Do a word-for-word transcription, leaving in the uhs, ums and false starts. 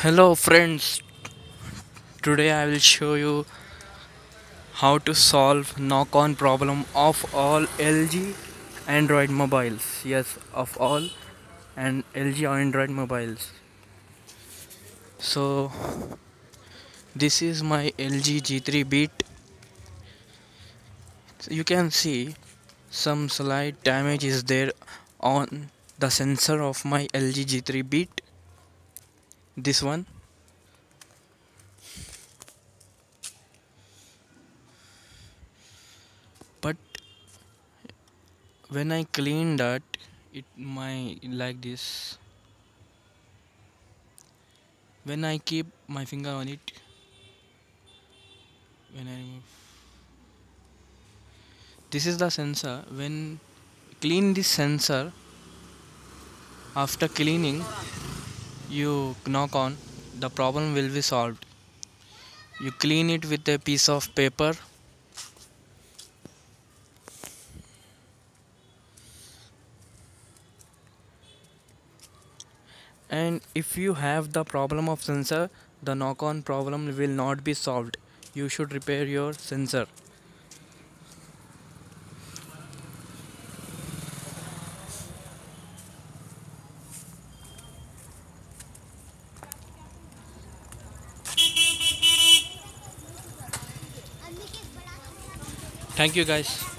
Hello friends, today I will show you how to solve knock-on problem of all L G Android mobiles. Yes, of all and L G Android mobiles. So this is my L G G three Beat. You can see some slight damage is there on the sensor of my L G G three Beat. This one. But when I clean that, it my like this. When I keep my finger on it, when I remove, this is the sensor. When clean this sensor, after cleaning, you knock on, the problem will be solved. You clean it with a piece of paper. And if you have the problem of sensor, the knock on problem will not be solved. You should repair your sensor. Thank you guys.